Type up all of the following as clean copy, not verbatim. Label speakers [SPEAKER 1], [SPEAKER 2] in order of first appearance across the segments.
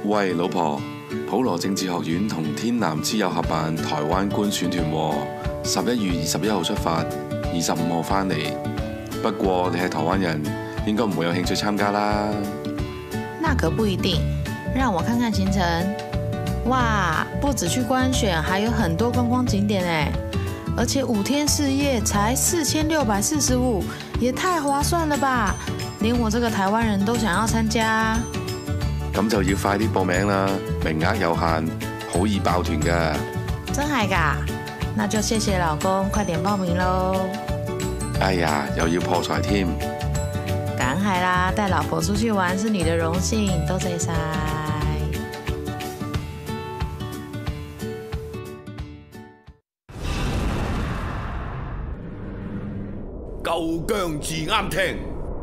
[SPEAKER 1] 喂，老婆，普羅政治學院同天南之友合辦台灣觀選團喎，11月21號出發，25號返嚟。不過你係台灣人，應該唔會有興趣參加啦。
[SPEAKER 2] 那可不一定，讓我看看行程。哇，不止去觀選，還有很多觀光景點哎，而且5天4夜才4645，也太划算了吧！連我這個台灣人都想要參加。
[SPEAKER 1] 咁就要快啲報名啦，名額有限，好易爆團㗎。
[SPEAKER 2] 真係㗎？那就謝謝老公，快點報名咯。
[SPEAKER 1] 哎呀，又要破財添。
[SPEAKER 2] 梗係啦，帶老婆出去玩是你的榮幸，多謝晒。
[SPEAKER 3] 夠姜至啱聽。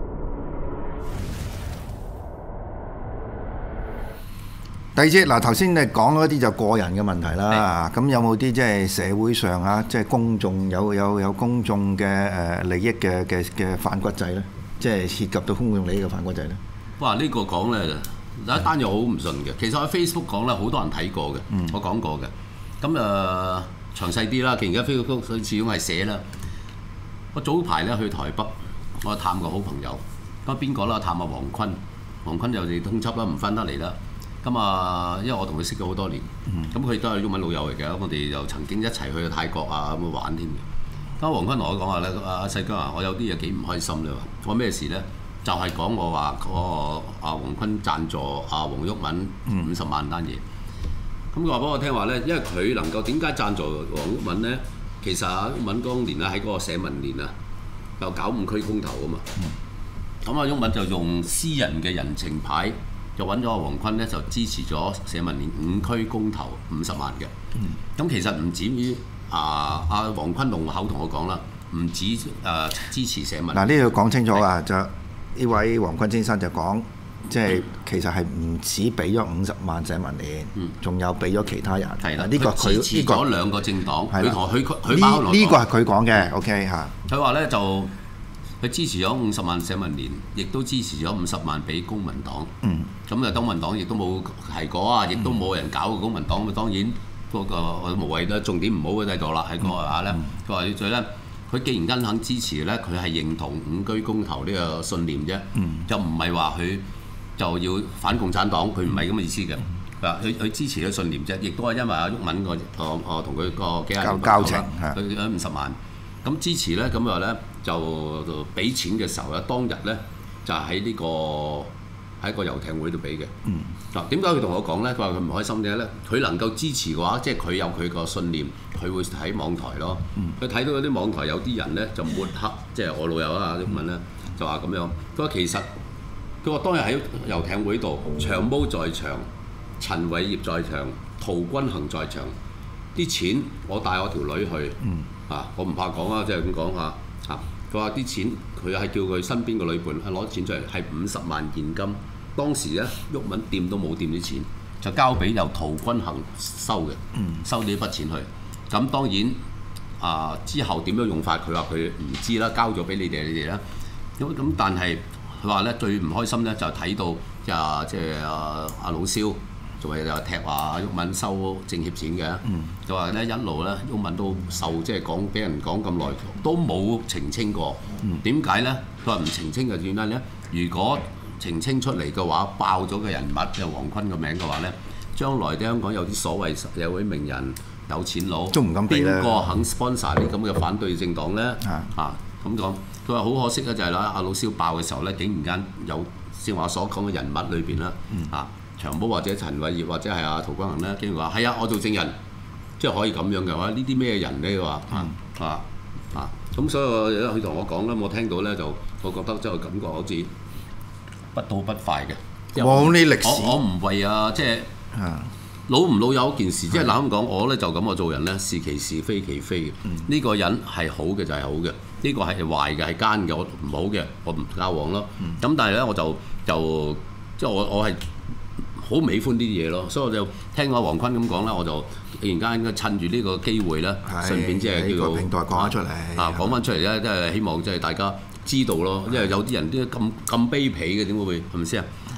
[SPEAKER 4] 第二節嗱，頭先你講嗰啲就個人嘅問題啦。咁有冇啲即係社會上啊，即係公眾有公眾嘅利益嘅反骨仔咧？即係涉及到公眾利益嘅反骨仔咧？
[SPEAKER 5] 哇！呢個講咧有一單嘢好唔順嘅。其實我喺 Facebook 講咧，好多人睇過嘅，我講過嘅。咁詳細啲啦，既然而家 Facebook 佢始終係寫啦。我早排咧去台北，我探個好朋友。咁邊個啦？探阿黃坤。黃坤又哋通緝啦，唔翻得嚟啦。咁因為我同佢識咗好多年，咁佢都係中文老友嚟嘅，我哋又曾經一齊去泰國啊咁玩添嘅。咁黃坤同我講話咧，阿細姜啊，我有啲嘢幾唔開心咧。我咩事咧？就係講我話嗰個阿黃坤贊助阿黃毓民50萬單嘢。咁佢話俾我聽話咧，因為佢能夠點解贊助黃毓民咧？其實阿毓民當年咧喺嗰個社民連啊，又搞5區公投啊嘛。咁阿毓民就用私人嘅人情牌。就揾咗阿黃坤咧，就支持咗社民連5區公投50萬嘅。咁其實唔止於阿黃坤用口同我講啦，唔止支持社民。
[SPEAKER 4] 嗱，呢度講清楚啊，就呢位黃坤先生就講，即係其實係唔止俾咗50萬社民連，仲有俾咗其他人。
[SPEAKER 5] 係啦，
[SPEAKER 4] 呢個佢
[SPEAKER 5] 支持咗2個政黨，佢同佢包落。
[SPEAKER 4] 呢個係佢講嘅，OK 嚇。
[SPEAKER 5] 佢話咧就。佢支持咗50萬社民連，亦都支持咗50萬俾公民黨。咁啊，公民黨亦都冇提過啊，亦都冇人搞過公民黨。咁當然嗰個無謂啦，重點唔好嘅制度啦，係個下咧。佢話最咧，佢既然肯支持咧，佢係認同5區公投呢個信念啫，就唔係話佢就要反共產黨，佢唔係咁嘅意思嘅。佢支持嘅信念啫，亦都係因為阿毓民個同佢個幾廿年交情，佢50萬。咁支持咧，咁話咧就俾錢嘅時候咧，當日咧就喺呢個喺個遊艇會度俾嘅。嗱，點解佢同我講咧？佢話佢唔開心嘅咧，佢能夠支持嘅話，即係佢有佢個信念，佢會睇網台咯。佢睇到嗰啲網台有啲人咧就抹黑，即係我老友啊毓民咧就話咁樣。佢話其實佢話當日喺遊艇會度，長毛在場，陳偉業在場，陶君行在場，啲錢我帶我條女去。我唔怕講啊，即係咁講下。佢話啲錢，佢係叫佢身邊個女伴攞錢出嚟，係50萬現金。當時咧，毓民掂都冇掂啲錢，就交俾由陶君行收嘅，收呢筆錢去。咁當然之後點樣用法，佢話佢唔知啦，交咗俾你哋啦。咁但係佢話咧最唔開心咧就睇到即係阿老蕭。仲係又踢話毓民收政協錢嘅，就話咧一路咧毓民都受即係講俾人講咁耐，都冇澄清過。點解咧？佢話唔澄清嘅原因咧，如果澄清出嚟嘅話，爆咗嘅人物有黃坤嘅名嘅話咧，將來啲香港有啲所謂有位名人、有錢佬，
[SPEAKER 4] 都唔敢俾啦。
[SPEAKER 5] 邊個肯 sponsor 啲咁嘅反對政黨咧？咁講，佢話好可惜嘅就係啦，阿老蕭爆嘅時候咧，竟然間有先話所講嘅人物裏邊啦，長毛或者陳偉業或者係阿陶君行咧，竟然話係啊，我做證人，即係可以咁樣嘅話，呢啲咩人咧？佢話咁所以佢同我講啦，我聽到咧就我覺得即係感覺好似不吐不快嘅。
[SPEAKER 4] 冇呢歷史，
[SPEAKER 5] 我唔為即係老唔老友一件事，即係嗱咁講，我咧就咁我做人咧是其是非其非嘅。呢個人係好嘅就係好嘅，呢個係壞嘅係奸嘅，我唔好嘅我唔交往咯。咁但係咧我就即係我係。好唔喜歡呢啲嘢咯，所以我就聽阿黃坤咁講啦，我就突然間應該趁住呢個機會咧，順便即係叫做
[SPEAKER 4] 平台講翻出嚟，
[SPEAKER 5] 講翻出嚟咧，即係希望即係大家知道咯，因為有啲人啲咁卑鄙嘅點會係咪先啊？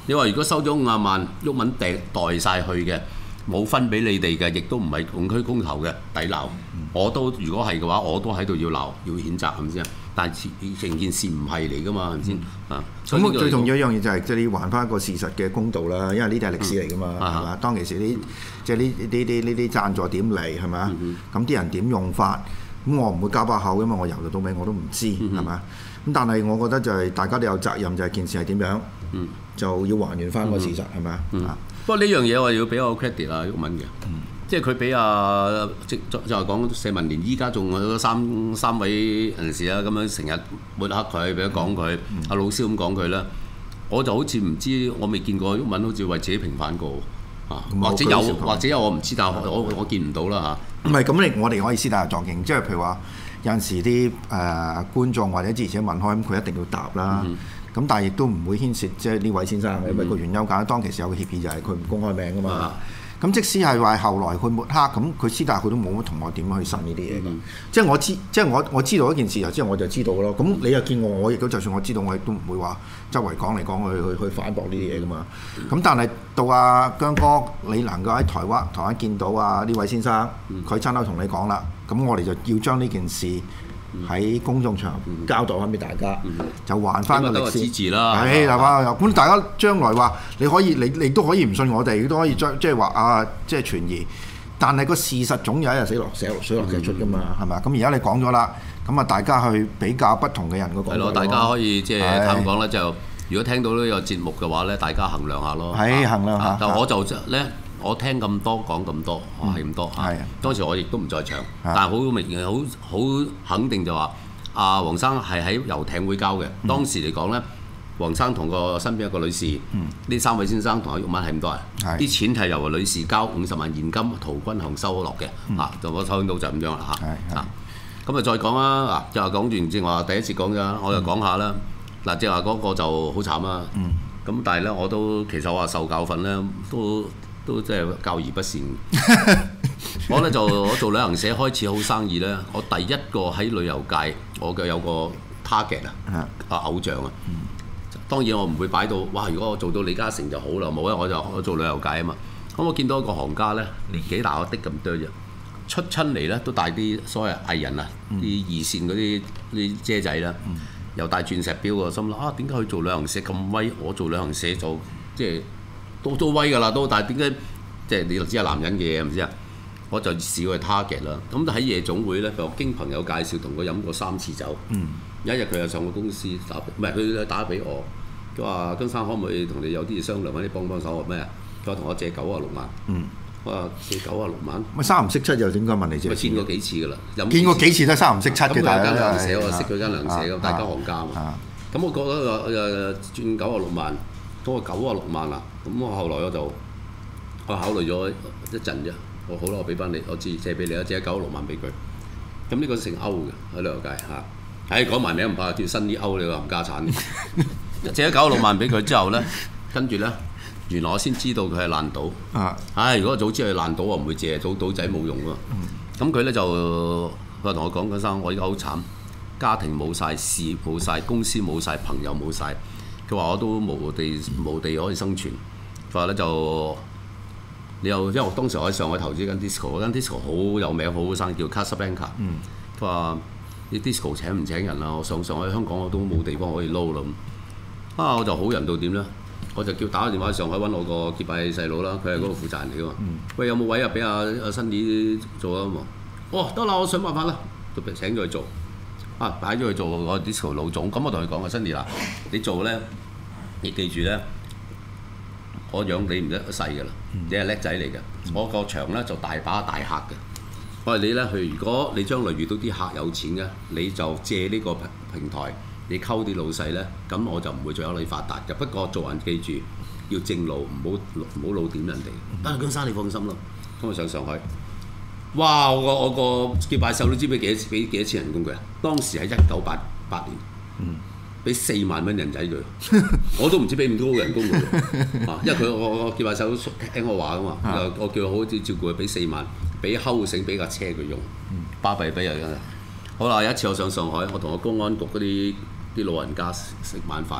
[SPEAKER 5] 你話如果收咗50萬，毓民代晒去嘅，冇分俾你哋嘅，亦都唔係共區公投嘅，抵鬧。我都如果係嘅話，我都喺度要鬧，要譴責係咪先？但係成件事唔係嚟㗎嘛，係咪先啊？
[SPEAKER 4] 咁最重要一樣嘢就係即係你還翻一個事實嘅公道啦，因為呢啲係歷史嚟㗎嘛，係嘛？當其時即係呢啲贊助點嚟係咪？咁啲人點用法？咁我唔會交把口，因為我由頭到尾我都唔知係嘛？咁但係我覺得就係大家都有責任，就係件事係點樣，就要還原翻個事實係咪？
[SPEAKER 5] 不過呢樣嘢我要俾我 credit 啊，毓民嘅，即係佢俾就係講社民連依家仲有三位人士啦，咁樣成日抹黑佢，俾佢講佢，阿老蕭咁講佢啦，我就好似唔知，我未見過毓民好似為自己平反過啊，或者有我唔知，但係我見唔到啦嚇。
[SPEAKER 4] 唔係咁，我哋可以私底下作證，即係譬如話有陣時啲觀眾或者之前問開，咁佢一定要答啦。咁但係亦都唔會牽涉即係呢位先生嘅，因為個原因簡單，當其時有個協議就係佢唔公開名㗎嘛。咁即使係話後來佢抹黑，咁佢私底下佢都冇乜同我點樣去審呢啲嘢㗎。即係我知道一件事之後我就知道咯。咁你又見我亦都就算我知道，我亦都唔會話周圍講嚟講去反駁呢啲嘢㗎嘛。咁但係到阿姜哥，你能夠喺台灣見到啊呢位先生，佢親口同你講啦，咁我哋就要將呢件事喺公眾場交代翻俾大家，就還翻個歷史。支持啦，係嘛？咁大家將來話你可以，你都可以唔信我哋，都可以即係話啊，即係存疑。但係個事實總有一日水落石出㗎嘛，係咪？咁而家你講咗啦，咁啊大家去比較不同嘅人個講法。係咯，
[SPEAKER 5] 大家可以即係咁講咧，就如果聽到呢個節目嘅話咧，大家衡量下咯。係衡量下。但我就咧。我聽咁多講咁多，係咁多。當時我亦都唔在場，但係好明顯、好肯定就話阿黃生係喺遊艇會交嘅。當時嚟講咧，黃生同個身邊一個女士，呢3位先生同阿毓民係咁多人，啲錢係由女士交50萬現金，陶君行收落嘅。就我收到就咁樣啦嚇。咁啊再講啦，嗱就係講完正話第一節講咗，我就講下啦。嗱即係話嗰個就好慘啦。咁但係咧，我都其實我話受教訓咧，都即係教而不善。我做旅行社開始好生意咧，我第一個喺旅遊界，我嘅有個 target 偶像啊。當然我唔會擺到哇！如果我做到李嘉誠就好啦，冇啊！我做旅遊界啊嘛。咁我見到一個行家咧，年紀大我啲咁多啫，出親嚟咧都帶啲所謂藝人啊，啲二線嗰啲姐仔啦，又帶鑽石錶喎，心諗啊點解佢做旅行社咁威？我做旅行社就即係。都威㗎啦，但係點解即係你就知係男人嘅嘢係咪先啊？我就試過去 target 啦。咁喺夜總會咧，我經朋友介紹同佢飲過3次酒。有一日佢又上我公司佢打俾我，佢話姜生可唔可以同你有啲嘢商量，或者幫手？我咩啊？佢話同我借96萬。我話借96萬。咪3唔識7又點解問你借？見過幾次㗎啦，見過幾次都3唔識7嘅。咁佢間糧社，我識佢間糧社咁，大家行家嘛。咁我覺得轉96萬。咁我96萬啦，咁我後來我考慮咗一陣啫，我好啦，我俾翻你，我借俾你啦，借96萬俾佢。咁呢個姓歐嘅喺旅遊界嚇，講埋名唔怕，叫新啲歐你個冚家產。借咗96萬俾佢之後咧，跟住咧，原來我先知道佢係爛賭。如果早知係爛賭，我唔會借，賭仔冇用喎。咁佢咧就佢同我講嗰聲，我而家好慘，家庭冇晒，事業冇晒，公司冇晒，朋友冇晒。佢話我都無地可以生存。佢話咧就因為我當時我喺上海投資間 disco， 嗰間 disco 好有名，好好生意，叫 Casablanca。佢話啲 disco 請唔請人啊？我上海香港我都冇地方可以撈啦。我就好人到點咧？我就叫打個電話去上海揾我個結拜細佬啦，佢係嗰個負責人嚟㗎嘛。喂，有冇位啊？俾阿新宇做啊嘛。得啦，我想辦法啦，就請咗佢做。擺咗佢做個 disco 老總，咁我同佢講啊，新宇嗱，你做咧，你記住咧，我養你唔一世㗎啦，你係叻仔嚟嘅。我個場咧就大把大客嘅。我話你咧，如果你將來遇到啲客有錢嘅，你就借呢個平台，你溝啲老細咧，咁我就唔會再有你發達嘅。不過做人記住要正路，唔好老點人哋。但係姜生你放心咯，咁我上上海。哇！我個結拜手都知俾幾多錢人工佢啊？當時係1988年，俾4萬蚊人仔佢，我都唔知俾唔到人工佢。因為我結拜手聽我話噶嘛，我叫佢好好照顧佢，俾4萬，俾睺繩，俾架車佢用，巴閉俾人。好啦，有一次我上上海，我同個公安局嗰啲老人家食晚飯，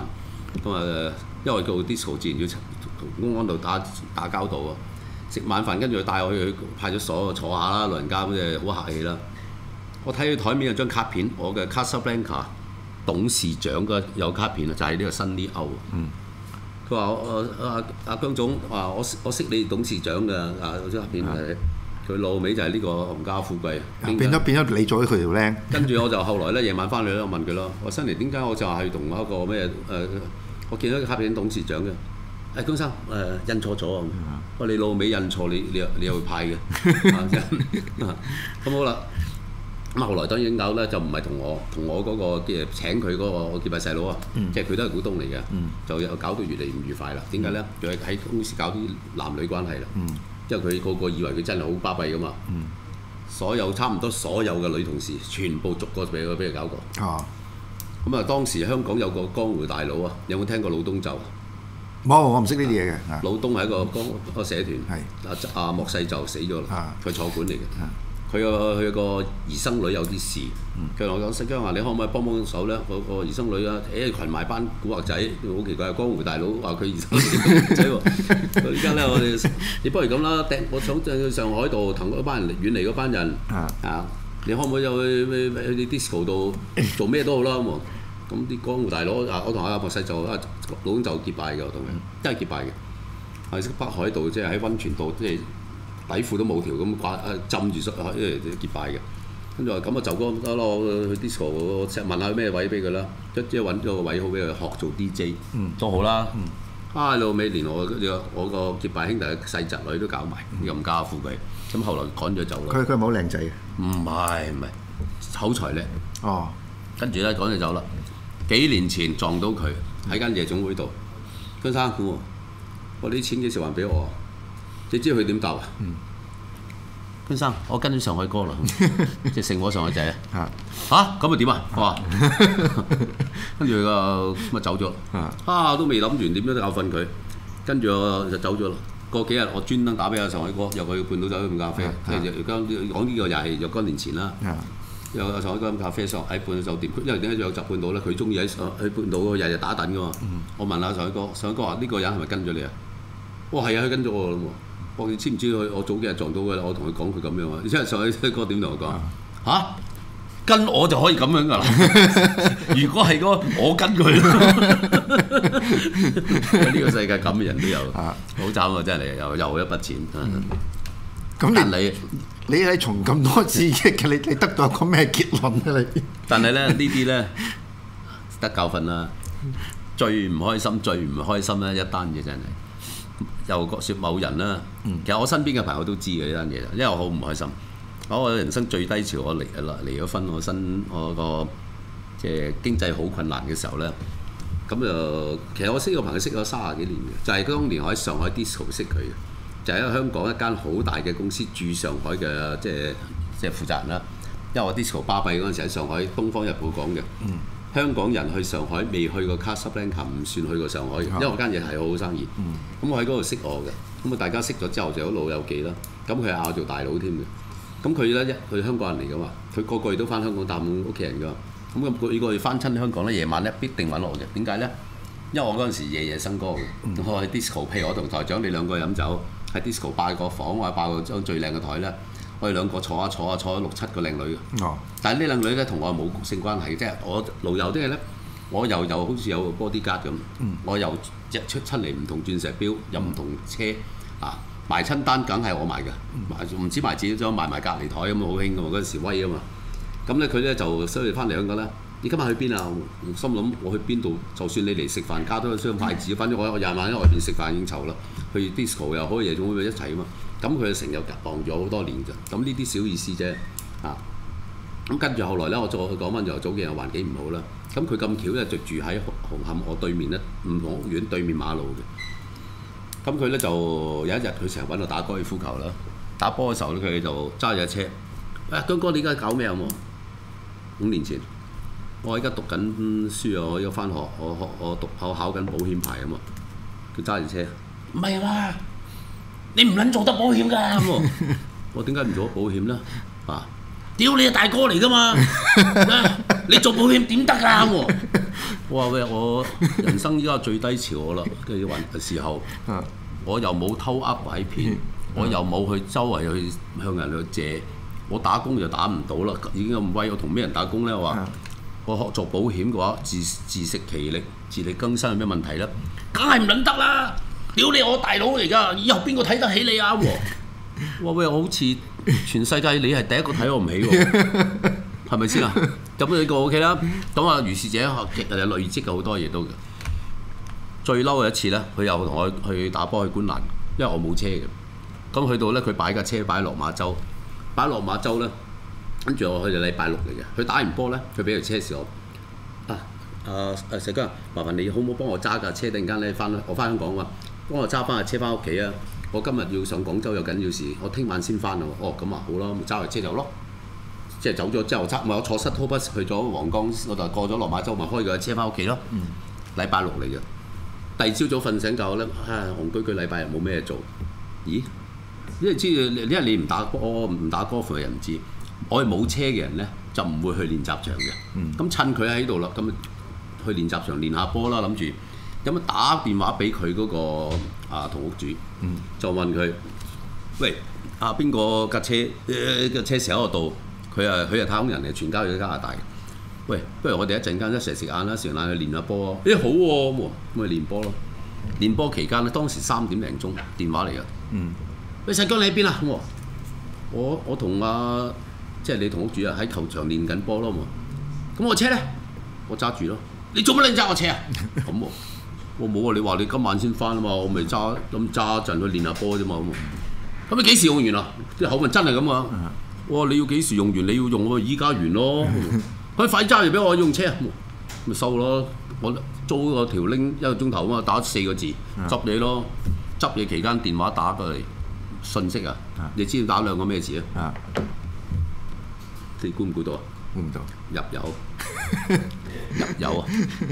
[SPEAKER 5] 咁啊，因為做 disco 自然要同公安度打交道啊。食晚飯跟住佢帶我去派出所坐下啦，老人家咁就好客氣啦。我睇佢台面有張卡片，我嘅 Casablanca 董事長嘅有卡片啊，就係呢個新呢歐。佢話阿姜總話我識你董事長嘅有張卡片係佢老尾就係呢個冚家富貴。
[SPEAKER 4] 變咗你做咗佢條僆。跟
[SPEAKER 5] 住我就後來咧夜晚翻去咧，我問佢咯，我新嚟點解我就係同一個咩我見到個卡片董事長嘅。姜生印錯咗啊！我你老尾印錯，你又會派嘅，咁好啦。咁後來當然搞咧就唔係同我嗰個請佢嗰個結拜細佬啊，即係佢都係股東嚟嘅，就又搞到越嚟唔愉快啦。點解咧？就係喺公司搞啲男女關係啦，因為佢個個以為佢真係好巴閉噶嘛，差唔多所有嘅女同事全部逐個俾佢搞過。咁啊，當時香港有個江湖大佬啊，有冇聽過老東就？
[SPEAKER 4] 冇，我唔識呢啲嘢嘅。
[SPEAKER 5] 老東係一個社團，阿莫世就死咗啦，佢坐館嚟嘅。佢個兒生女有啲事，佢同我講：石姜話你可唔可以幫手咧？個兒生女啊，群埋班古惑仔，好奇怪！江湖大佬話佢兒生女仔喎。而家咧，我哋你不如咁啦，我想去上海度同嗰班人遠離嗰班人你可唔可以去啲 disco 度做咩都好啦咁啲江湖大佬我同阿莫世就老東就結拜嘅，我同佢真係結拜嘅，係識北海道，即係喺溫泉度，即係底褲都冇條咁浸住結拜嘅。跟住話咁啊，就哥得咯，去 disco 我問下咩位俾佢啦，即係揾咗個位好俾佢學做 DJ，都好啦。老尾連我個結拜兄弟嘅細侄女都搞埋，冚家富貴。咁後來趕咗走啦。
[SPEAKER 4] 佢係冇靚仔嘅？唔
[SPEAKER 5] 係，口才叻。跟住咧趕咗走啦。幾年前撞到佢喺間夜總會度，姜生我啲錢幾時還俾我啊？你知佢點答啊？姜生，我跟咗上海哥啦，即係成我上海仔啊！咁啊點啊？我話跟住佢咁啊走咗，都未諗完點樣教訓佢，跟住我就走咗啦。過幾日我專登打俾阿上海哥，又去半島酒店飲咖啡。講呢個又係若干年前啦。有上海嗰間咖啡上喺半島酒店，因為點解有集半島咧？佢中意喺半島日日打躉噶嘛。我問下上海哥，上海哥話呢個人係咪跟咗你啊？係啊，佢跟咗我啦喎。你知唔知我早幾日撞到佢？我同佢講佢咁樣啊。即係上海哥點同我講？跟我就可以咁樣噶啦。如果係我跟佢，呢個世界咁嘅人都有，好慘啊！真係又一筆錢。
[SPEAKER 4] 咁你從咁多刺激嘅，你得到一個咩結論啊？你
[SPEAKER 5] 但係咧呢啲咧得教訓啦。最唔開心咧一單嘢真係又説某人啦。其實我身邊嘅朋友都知嘅呢單嘢，因為我好唔開心。我人生最低潮，我離咗婚，我個即係經濟好困難嘅時候咧，咁就其實我識個朋友識咗30幾年嘅，就係當年我喺上海 disco 識佢嘅。就喺香港一間好大嘅公司駐上海嘅，即係負責人啦。因為我 disco 巴閉嗰陣時喺上海《東方日報》講嘅，香港人去上海未去過 Casablanca 唔算去過上海嘅，因為我間嘢係好好生意。咁我喺嗰度識我嘅，咁啊大家識咗之後就好老友記啦。咁佢係嗌我做大佬添嘅。咁佢咧佢香港人嚟噶嘛，佢個個月都翻香港探屋企人噶。咁佢個月翻親香港咧，夜晚咧必定揾我嘅。點解咧？因為我嗰陣時夜夜笙歌嘅，我喺 disco， 譬如我同台長你兩個飲酒。喺 disco 霸個房或者霸個張最靚嘅台咧，我哋兩個坐咗6、7個靚女嘅。但係呢靚女咧同我冇性關係，即係我老友啲嘢咧，我又好似有個 bodyguard 咁，我又日出嚟唔同鑽石錶，又唔同車埋親單梗係我埋嘅，唔止埋自己張，埋隔離台咁好興㗎嘛，嗰陣時威啊嘛。咁咧佢咧就所以翻嚟香港咧，你今日去邊啊？我心諗我去邊度？就算你嚟食飯，加多雙筷子，反正我廿晚喺外邊食飯應酬啦。去 disco 又好，夜總會一齊啊嘛。咁佢就成日傍咗好多年㗎。咁呢啲小意思啫。咁跟住後來咧，我再講翻就早幾日環境唔好啦。咁佢咁巧咧就住喺紅磡我對面咧，唔同屋苑對面馬路嘅。咁佢咧就有一日佢成日揾我打高爾夫球啦。打波嘅時候咧，佢就揸住架車。姜哥，你而家搞咩啊？5年前。我而家讀緊書啊！我而家翻學，我考緊保險牌啊嘛。佢揸住車，唔係嘛？你唔撚做得保險㗎咁我點解唔做保險咧？屌你係大哥嚟㗎嘛！你做保險點得㗎咁我話喂，我人生依家最低潮我啦嘅時候，我又冇偷呃拐騙，我又冇去周圍去向人去借，我打工就打唔到啦，已經咁威，我同咩人打工咧？我話我學做保險嘅話，自食其力，自力更生有咩問題咧？梗係唔撚得啦！屌你我大佬嚟㗎，以後邊個睇得起你啊？哇喂，我好似全世界你係第一個睇我唔起喎，係咪先啊？咁呢個 OK 啦。咁啊，如是者累積嘅好多嘢都嘅。最嬲嘅一次咧，佢又同我去打波去觀瀾，因為我冇車嘅。咁去到咧，佢擺架車擺落馬洲，擺落馬洲咧，跟住我去就禮拜六嚟嘅。佢打完波咧，佢俾條車匙我。石哥，麻煩你好唔好幫我揸架車？突然間咧我翻香港啊，幫我揸翻架車翻屋企啊！我今日要上廣州有緊要事，我聽晚先翻啊！哦，咁啊好啦，咪揸架車走咯。即係走咗之後，我坐塞拖巴去咗黃江，我就過咗落馬洲，咪開架車翻屋企咯。禮拜六嚟嘅，第二朝早瞓醒覺咧，戇居居禮拜日冇咩做。咦？因為你唔打波唔打高爾夫嘅人唔知，我係冇車嘅人咧就唔會去練習場嘅。咁趁佢喺度啦，咁去練習場練下波啦，諗住咁打電話俾佢嗰個同屋主，就問佢：喂，邊個架車嘅車匙喺度？佢係太空人嚟，全家去咗加拿大。喂，不如我哋一陣間一齊食晏啦，食完晏去練下波啊！好喎，咁咪練波咯。練波期間咧，當時3點零鐘電話嚟㗎。喂，細哥你喺邊啊？我同即係你同屋主喺球場練緊波咯。咁我車咧，我揸住咯。你做乜你揸我車啊？咁我冇啊！你話你今晚先翻啊嘛，我咪揸一陣去練下波啫嘛。咁你幾時用完啊？啲口吻真係咁啊！我話你要幾時用完？你要用我依家完咯。佢快揸嚟俾我用車啊！咪收咯。我租個條 link 1個鐘頭啊嘛，打4個字執嘢咯。執嘢期間電話打過嚟信息啊！你知唔知打2個咩字啊？你估唔估到啊？
[SPEAKER 4] 估唔到。
[SPEAKER 5] 入油。入油啊！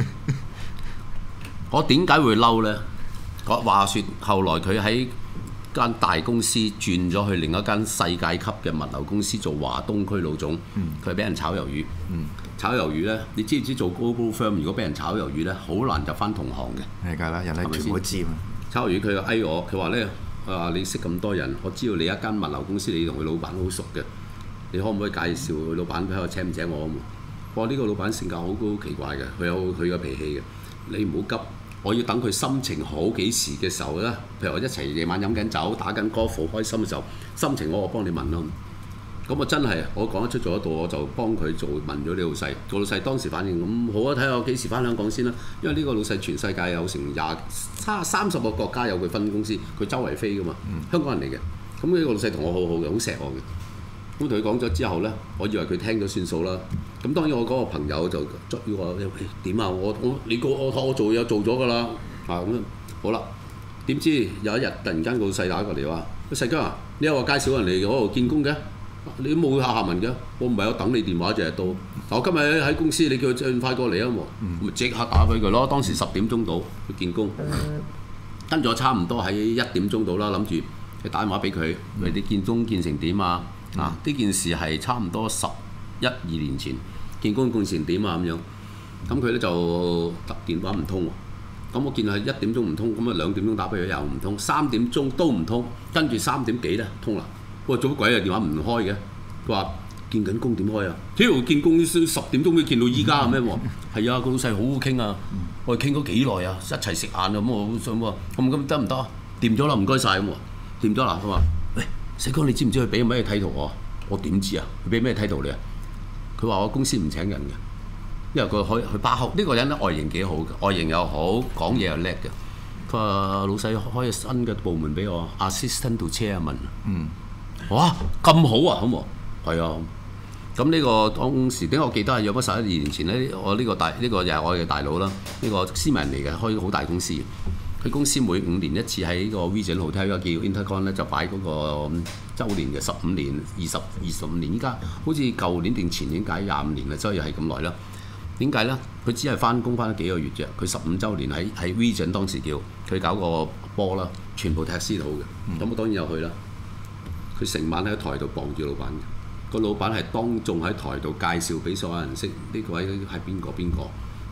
[SPEAKER 5] 我點解會嬲咧？話説後來佢喺間大公司轉咗去另一間世界級嘅物流公司做華東區老總，佢俾人炒魷魚。炒魷魚咧，你知唔知做 global firm 如果俾人炒魷魚咧，好難入翻同行嘅。
[SPEAKER 4] 係㗎啦，人哋全部都知嘛。
[SPEAKER 5] 炒魷魚佢就嗌我，佢話咧：你識咁多人，我知道你一間物流公司，你同佢老闆好熟嘅，你可唔可以介紹佢老闆睇下請唔請我啊？我話呢個老闆性格好奇怪嘅，佢有佢嘅脾氣嘅，你唔好急。我要等佢心情好幾時嘅時候咧，譬如我一齊夜晚飲緊酒、打緊歌，好開心嘅時候，心情我幫你問咯。咁我真係我講得出做得到，我就幫佢做問咗你老細。個老細當時反應咁好啊，睇下我幾時翻香港先啦。因為呢個老細全世界有成30個國家有佢分公司，佢周圍飛噶嘛，香港人嚟嘅。咁呢個老細同我好好嘅，好錫我嘅。咁同佢講咗之後咧，我以為佢聽咗算數啦。咁當然我嗰個朋友就捉於我點啊？你個我做嘢做咗㗎啦。咁好啦。點知有一日突然間個老細打過嚟話：細哥啊，你又話介紹人嚟嗰度見工嘅，你都冇下文嘅。我唔係有等你電話就係到。我今日喺公司，你叫佢盡快過嚟啊！咪即刻打俾佢咯。當時10點鐘到去見工，跟住我差唔多喺1點鐘到啦，諗住打電話俾佢，你見工見成點啊？呢件事係差唔多11、12年前見工見成點啊咁樣，咁佢咧就電話唔通喎。咁我見係1點鐘唔通，咁啊2點鐘打俾佢又唔通，3點鐘都唔通，跟住3點幾咧通啦。喂，做乜鬼啊？電話唔開嘅？佢話見緊工點開啊？屌，見工10點鐘都見到依家咁樣喎。係啊，個老細好好傾啊。我哋傾咗幾耐啊？一齊食晏啊咁，我好想喎。咁得唔得？掂咗啦，唔該晒咁喎。掂咗啦，佢話：喂，細哥，你知唔知佢俾咩梯圖我？我點知啊？佢俾咩梯圖你啊？佢話我公司唔請人嘅，因為佢巴口呢個人咧外形幾好嘅，外形又好，講嘢又叻嘅。佢話老細開新嘅部門俾我 ，assistant to chairman。哇，咁好啊，好冇？係啊。咁呢個當時點解我記得係約咗11、12年前咧？我呢個又係我嘅大佬啦，呢個斯文嚟嘅，開好大公司。佢公司每5年一次喺個 Regent Hotel 叫 Intercon 咧，就擺嗰個週年嘅15年、25年。依家好似舊年定前年解25年啦，所以係咁耐啦。點解咧？佢只係翻工翻咗幾個月啫。佢15週年喺 Regent 當時叫佢搞個波啦，全部踢師徒嘅。咁我當然有去啦。佢成晚喺台度傍住老闆嘅，個老闆係當眾喺台度介紹俾所有人識呢個位係邊個邊個。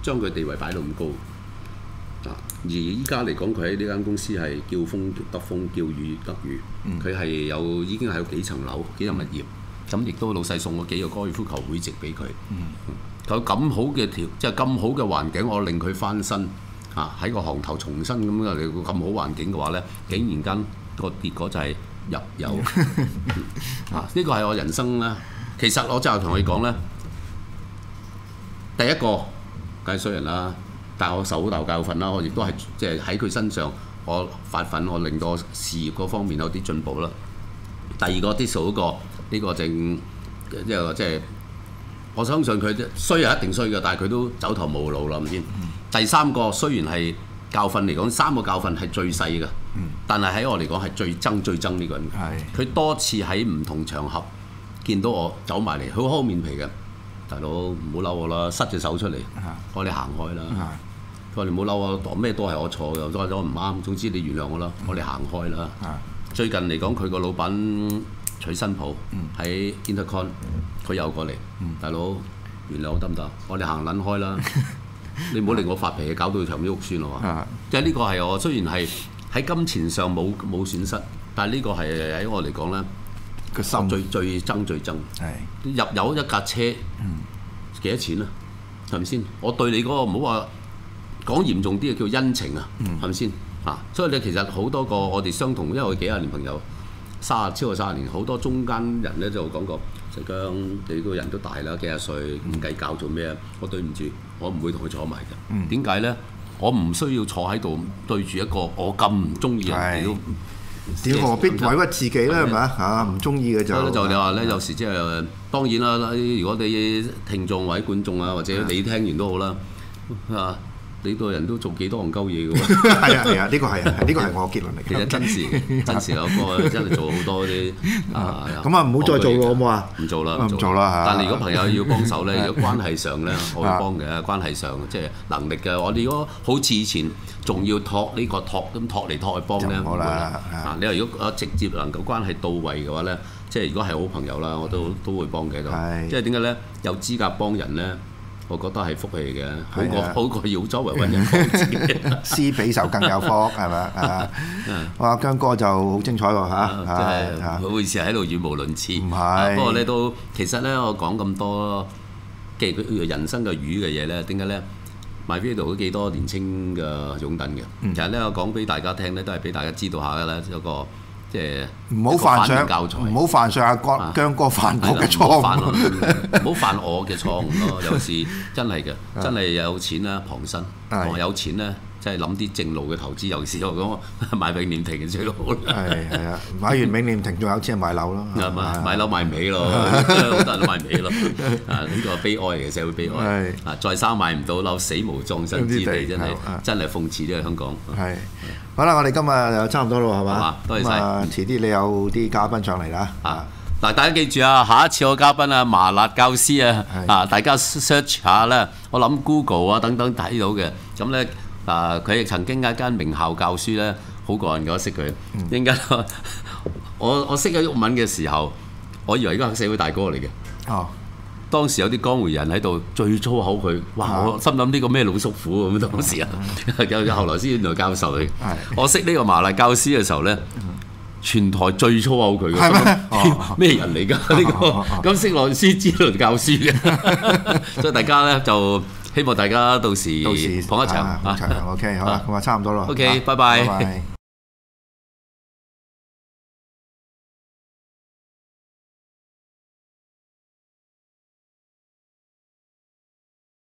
[SPEAKER 5] 將佢地位擺到咁高。而依家嚟講，佢喺呢間公司係叫風得風，叫雨得雨。佢係已經係有幾層樓、幾層物業，咁亦都老細送咗幾個高爾夫球會籍俾佢。佢咁好嘅即係咁好嘅環境，我令佢翻身喺個行頭重新咁嘅咁好環境嘅話咧，竟然間個結果就係入油。呢個係我人生咧。其實我就係同佢講咧，第一個梗係衰人啦。但係我受好大教訓啦，我亦都係即係喺佢身上，我發奮，我令到我事業嗰方面有啲進步啦。第二個啲數嗰個呢個正即係我相信佢衰係一定衰嘅，但係佢都走投無路啦，唔知。第三個雖然係教訓嚟講，三個教訓係最細嘅，但係喺我嚟講係最憎呢個人。佢多次喺唔同場合見到我走埋嚟，佢好厚面皮嘅。大佬唔好嬲我啦，塞隻手出嚟，我話你行開啦。佢話你唔好嬲我，咩都係我錯嘅，我做咗唔啱。總之你原諒我啦，我哋行開啦。最近嚟講，佢個老闆娶新抱喺 Intercon， 佢又過嚟，大佬原諒我得唔得？我哋行撚開啦，你唔好令我發脾氣，搞到佢長啲肉酸喎。即係呢個係我雖然係喺金錢上冇損失，但係呢個係喺我嚟講咧。個心最憎入油一架車幾多錢啊？係咪先？我對你嗰個唔好話講嚴重啲嘅叫恩情啊，係咪先？所以你其實好多個我哋相同，因為我幾廿年朋友，超過30年，好多中間人咧就講過，石姜你個人都大啦，幾廿歲唔計較做咩啊？我對唔住，我唔會同佢坐埋嘅。點解咧？我唔需要坐喺度對住一個我咁唔中意嘅人都。
[SPEAKER 4] 點何必委屈自己咧？係咪啊？唔中意嘅就
[SPEAKER 5] 你話咧，有時即係當然啦。如果你聽眾或者觀眾啊，或者你聽完都好啦，你個人都做幾多戇鳩嘢嘅喎？
[SPEAKER 4] 係啊，呢個係我結論嚟嘅。
[SPEAKER 5] 其實真時有個真係做好多啲
[SPEAKER 4] 咁啊，唔好再做咯，好唔好啊？
[SPEAKER 5] 唔做啦，
[SPEAKER 4] 唔做啦。
[SPEAKER 5] 但係如果朋友要幫手咧，如果關係上咧，我會幫嘅。關係上即係能力嘅，我哋如果好似以前仲要托呢個托咁托嚟托去幫咧，唔會啦。你話如果直接能夠關係到位嘅話咧，即係如果係好朋友啦，我都會幫嘅。即係點解咧？有資格幫人咧？我覺得係福氣嘅，好過要周圍揾人幫自己。
[SPEAKER 4] 施比受更有福，係咪啊？哇，姜哥就好精彩喎嚇！
[SPEAKER 5] 即係好似喺度語無倫次。
[SPEAKER 4] 唔係，
[SPEAKER 5] 不過咧都其實咧，我講咁多嘅人生嘅魚嘅嘢咧，點解咧？MyVideo都幾多年青嘅擁躉嘅。其實咧，我講俾大家聽咧，都係俾大家知道下嘅咧，一個。即係
[SPEAKER 4] 唔好犯上阿姜哥犯過嘅錯誤，
[SPEAKER 5] 唔好犯我嘅錯誤咯。有時真係嘅，真係有錢啦，傍身；有錢咧，即係諗啲正路嘅投資。尤其是我講買永年庭最好啦。係啊，買完永年庭仲有錢買樓咯。買樓買唔起咯，好多人都買唔起咯。呢個悲哀嚟嘅，社會悲哀。再生買唔到樓，死無葬身之地，真係諷刺呢個香港。係。
[SPEAKER 4] 好啦，我哋今日又差唔多咯，係嘛？
[SPEAKER 5] 多謝晒。
[SPEAKER 4] 遲啲你有啲嘉賓上嚟啦。
[SPEAKER 5] 嗱，大家記住啊，下一次我嘉賓啊，麻辣教師啊，大家 search 下啦。我諗 Google 啊等等睇到嘅。咁咧佢亦曾經喺一間名校教書咧，好過人嘅，我識佢。應該我識咗鬱文嘅時候，我以為呢個社會大哥嚟嘅。哦。當時有啲江湖人喺度最粗口佢，哇！我心諗呢個咩老叔父咁當時啊，有後來先原來教授嚟。我識呢個麻辣教師嘅時候咧，全台最粗口佢嘅，咩人嚟㗎呢個？咁識來先知道教書嘅，所以大家咧就希望大家到時捧一場。
[SPEAKER 4] OK，好啦，咁啊差唔多咯。
[SPEAKER 5] OK，拜拜。